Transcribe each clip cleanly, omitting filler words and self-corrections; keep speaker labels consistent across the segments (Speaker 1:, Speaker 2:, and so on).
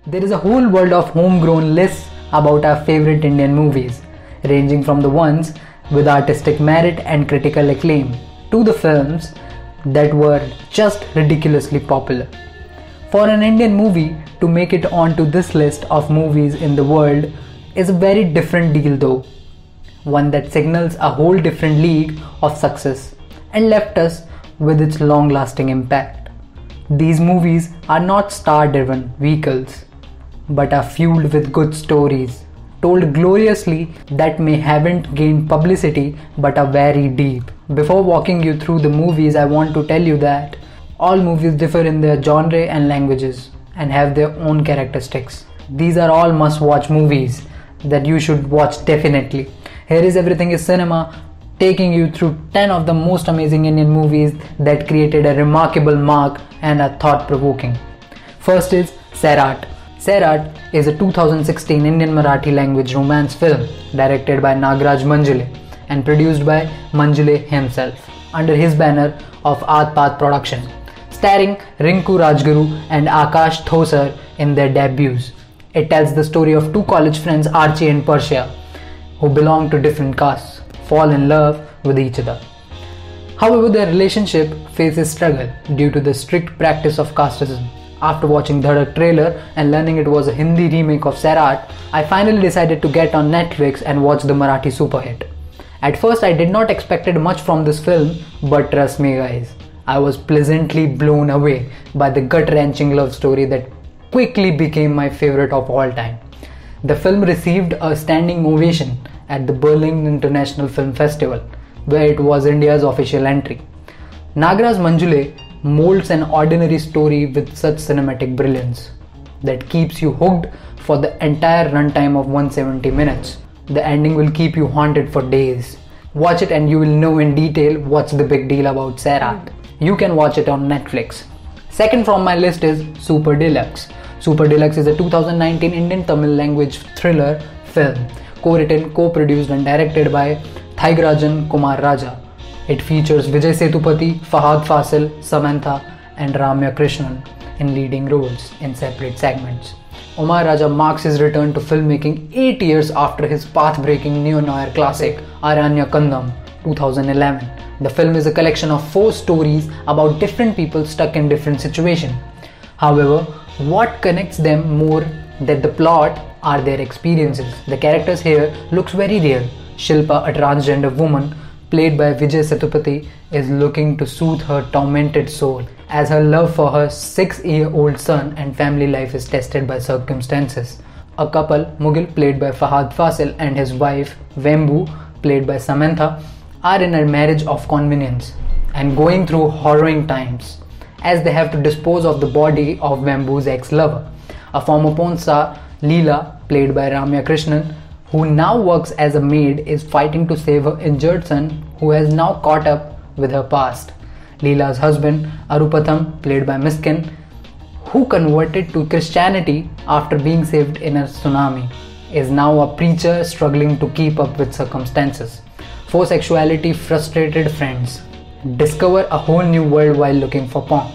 Speaker 1: There is a whole world of homegrown lists about our favorite Indian movies, ranging from the ones with artistic merit and critical acclaim to the films that were just ridiculously popular. For an Indian movie to make it onto this list of movies in the world is a very different deal though, one that signals a whole different league of success and left us with its long-lasting impact. These movies are not star-driven vehicles, but are fueled with good stories, told gloriously that may haven't gained publicity but are very deep. Before walking you through the movies, I want to tell you that all movies differ in their genre and languages and have their own characteristics. These are all must-watch movies that you should watch definitely. Here is Everything is Cinema, taking you through 10 of the most amazing Indian movies that created a remarkable mark and are thought-provoking. First is Sairat. Sairat is a 2016 Indian Marathi language romance film directed by Nagraj Manjule and produced by Manjule himself under his banner of Aatpaat Production, starring Rinku Rajguru and Akash Thosar in their debuts. It tells the story of two college friends Archie and Persia who belong to different castes, fall in love with each other. However, their relationship faces struggle due to the strict practice of casteism. After watching Dhadak trailer and learning it was a Hindi remake of Sairat, I finally decided to get on Netflix and watch the Marathi super hit. At first I did not expect much from this film, but trust me guys, I was pleasantly blown away by the gut-wrenching love story that quickly became my favorite of all time. The film received a standing ovation at the Berlin International Film Festival, where it was India's official entry. Nagraj Manjule molds an ordinary story with such cinematic brilliance that keeps you hooked for the entire runtime of 170 minutes. The ending will keep you haunted for days. Watch it and you will know in detail what's the big deal about Sairat. You can watch it on Netflix. Second from my list is Super Deluxe. Super Deluxe is a 2019 Indian Tamil language thriller film, co-written, co-produced and directed by Thiagarajan Kumar Raja. It features Vijay Sethupathi, Fahad Fasil, Samantha and Ramya Krishnan in leading roles in separate segments. Kumar Raja marks his return to filmmaking 8 years after his path-breaking neo-noir classic Aranya Kandam 2011. The film is a collection of 4 stories about different people stuck in different situations. However, what connects them more than the plot are their experiences. The characters here looks very real. Shilpa, a transgender woman played by Vijay Sethupathi, is looking to soothe her tormented soul as her love for her 6-year-old son and family life is tested by circumstances. A couple, Mughal played by Fahad Fasil and his wife Vembu played by Samantha, are in a marriage of convenience and going through harrowing times as they have to dispose of the body of Vembu's ex-lover. A former porn star, Leela, played by Ramya Krishnan, who now works as a maid, is fighting to save her injured son who has now caught up with her past. Leela's husband, Arupatham, played by Miskin, who converted to Christianity after being saved in a tsunami, is now a preacher struggling to keep up with circumstances. 4 sexuality frustrated friends discover a whole new world while looking for porn.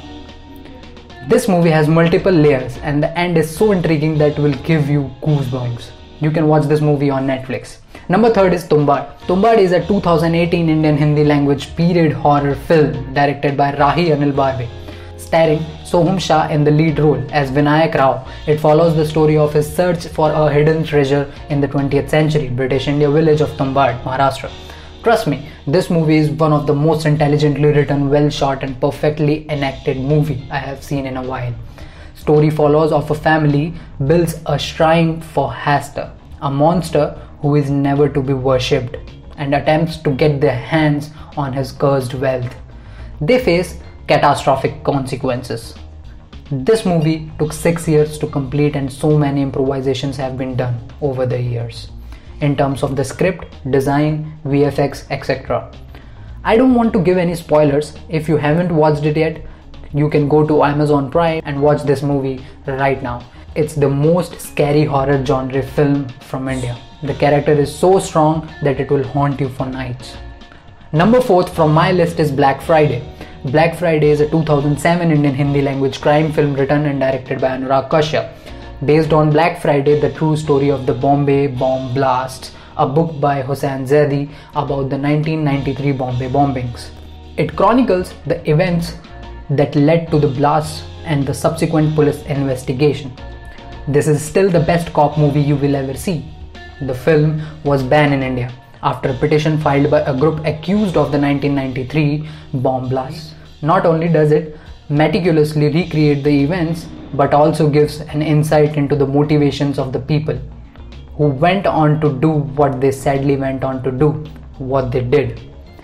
Speaker 1: This movie has multiple layers and the end is so intriguing that will give you goosebumps. You can watch this movie on Netflix. Number 3 is Tumbad. Tumbad is a 2018 Indian Hindi language period horror film directed by Rahi Anil Barve, starring Soham Shah in the lead role as Vinayak Rao. It follows the story of his search for a hidden treasure in the 20th century British India village of Tumbad, Maharashtra. Trust me, this movie is one of the most intelligently written, well shot and perfectly enacted movie I have seen in a while. Story follows of a family builds a shrine for Hastur, a monster who is never to be worshipped, and attempts to get their hands on his cursed wealth. They face catastrophic consequences. This movie took 6 years to complete and so many improvisations have been done over the years in terms of the script, design, VFX, etc. I don't want to give any spoilers. If you haven't watched it yet, you can go to Amazon Prime and watch this movie right now. It's the most scary horror genre film from India. The character is so strong that it will haunt you for nights. Number 4 from my list is Black Friday. Black Friday is a 2007 Indian Hindi language crime film written and directed by Anurag Kashyap. based on Black Friday, the true story of the Bombay bomb blasts, a book by Hossein Zaidi about the 1993 Bombay bombings. It chronicles the events that led to the blasts and the subsequent police investigation. This is still the best cop movie you will ever see. The film was banned in India after a petition filed by a group accused of the 1993 bomb blasts. Not only does it meticulously recreate the events, but also gives an insight into the motivations of the people who went on to do what they sadly went on to do, what they did.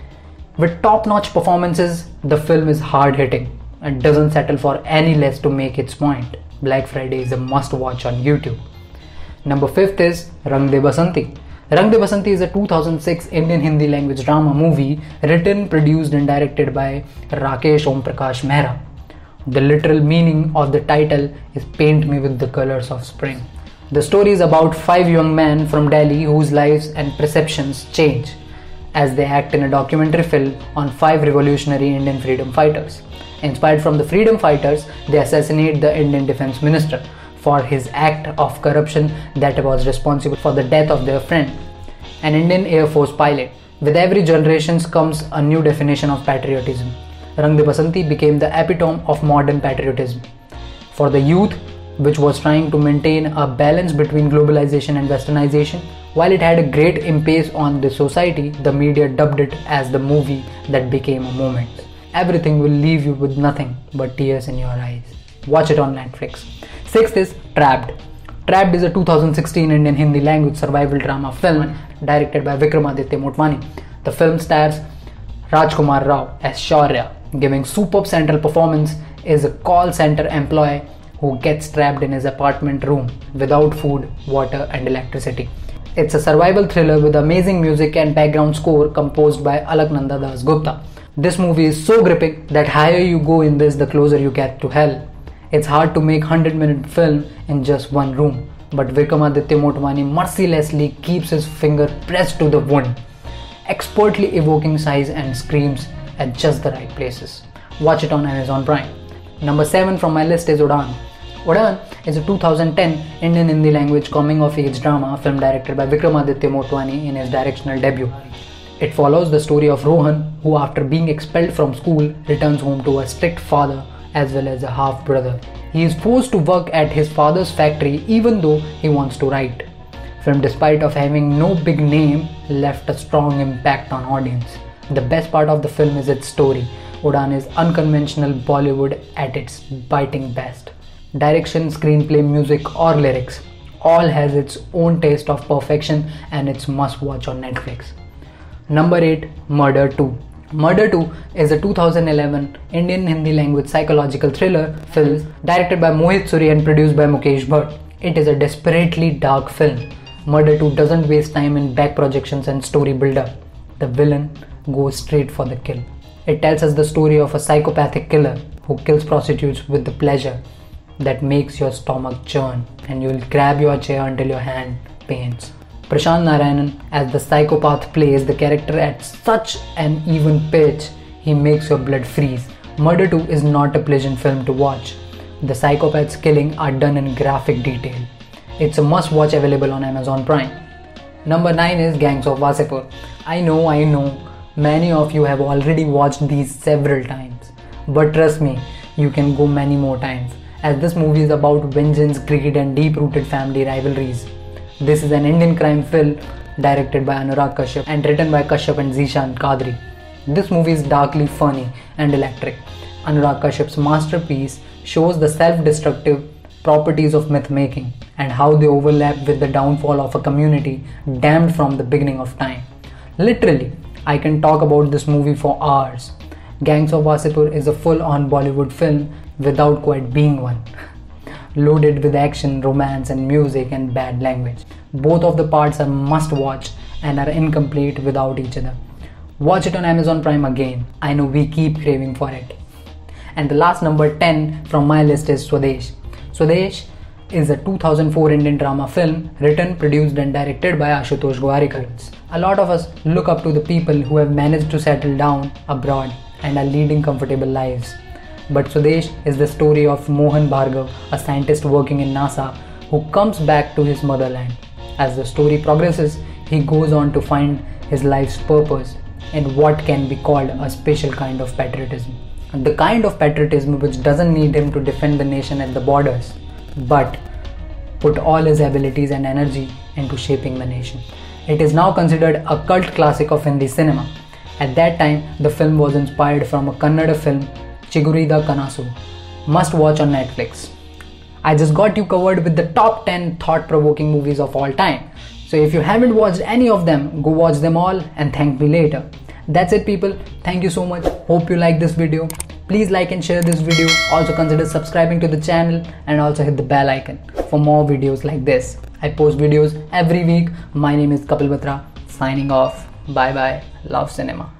Speaker 1: With top-notch performances, the film is hard-hitting and doesn't settle for any less to make its point. Black Friday is a must-watch on YouTube. Number 5 is Rang De Basanti. Rang De Basanti is a 2006 Indian Hindi language drama movie written, produced and directed by Rakesh Om Prakash Mehra. The literal meaning of the title is Paint Me With the Colors of Spring. The story is about 5 young men from Delhi whose lives and perceptions change as they act in a documentary film on 5 revolutionary Indian freedom fighters. Inspired from the freedom fighters, they assassinate the Indian Defence Minister for his act of corruption that was responsible for the death of their friend, an Indian Air Force pilot. With every generation comes a new definition of patriotism. Rang De Basanti became the epitome of modern patriotism. For the youth, which was trying to maintain a balance between globalization and westernization, while it had a great impact on the society, the media dubbed it as the movie that became a moment. Everything will leave you with nothing but tears in your eyes. Watch it on Netflix. 6th is Trapped. Trapped is a 2016 Indian Hindi language survival drama film directed by Vikramaditya Motwani. The film stars Rajkumar Rao as Shaurya, giving superb central performance, is a call center employee who gets trapped in his apartment room without food, water and electricity. It's a survival thriller with amazing music and background score composed by Alaknanda Das Gupta. This movie is so gripping that higher you go in this, the closer you get to hell. It's hard to make 100-minute film in just one room, but Vikramaditya Motwani mercilessly keeps his finger pressed to the wound, expertly evoking sighs and screams at just the right places. Watch it on Amazon Prime. Number 7 from my list is Udaan. Udaan is a 2010 Indian Hindi language coming-of-age drama film directed by Vikramaditya Motwani in his directional debut. It follows the story of Rohan, who after being expelled from school returns home to a strict father as well as a half-brother. He is forced to work at his father's factory even though he wants to write. Film, despite of having no big name, left a strong impact on audience. The best part of the film is its story. Udaan is unconventional Bollywood at its biting best. Direction, screenplay, music or lyrics, all has its own taste of perfection and it's must watch on Netflix. Number 8, Murder 2. Murder 2 is a 2011 Indian Hindi language psychological thriller film directed by Mohit Suri and produced by Mukesh Bhatt. It is a desperately dark film. Murder 2 doesn't waste time in back projections and story build-up. The villain goes straight for the kill. It tells us the story of a psychopathic killer who kills prostitutes with the pleasure that makes your stomach churn and you will grab your chair until your hand pains. Prashant Narayanan as the psychopath plays the character at such an even pitch, he makes your blood freeze. Murder 2 is not a pleasant film to watch. The psychopath's killing are done in graphic detail. It's a must watch, available on Amazon Prime. Number 9 is Gangs of Wasseypur. I know, many of you have already watched these several times. But trust me, you can go many more times, as this movie is about vengeance, greed and deep-rooted family rivalries. This is an Indian crime film directed by Anurag Kashyap and written by Kashyap and Zishan Kadri. This movie is darkly funny and electric. Anurag Kashyap's masterpiece shows the self-destructive properties of myth-making and how they overlap with the downfall of a community damned from the beginning of time. Literally, I can talk about this movie for hours. Gangs of Wasseypur is a full-on Bollywood film without quite being one. Loaded with action, romance and music and bad language. Both of the parts are must watch and are incomplete without each other. Watch it on Amazon Prime again. I know we keep craving for it. And the last, number 10 from my list, is Swadesh. Swadesh is a 2004 Indian drama film written, produced and directed by Ashutosh Gowarikar. A lot of us look up to the people who have managed to settle down abroad and are leading comfortable lives. But Swadesh is the story of Mohan Bhargav, a scientist working in NASA, who comes back to his motherland. As the story progresses, he goes on to find his life's purpose in what can be called a special kind of patriotism. The kind of patriotism which doesn't need him to defend the nation at the borders, but put all his abilities and energy into shaping the nation. It is now considered a cult classic of Hindi cinema. At that time, the film was inspired from a Kannada film, Chigurida Kanasu. Must watch on Netflix. I just got you covered with the top 10 thought-provoking movies of all time. So if you haven't watched any of them, go watch them all and thank me later. That's it people. Thank you so much. Hope you like this video. Please like and share this video. Also consider subscribing to the channel and also hit the bell icon for more videos like this. I post videos every week. My name is Kapil Batra. Signing off. Bye bye. Love cinema.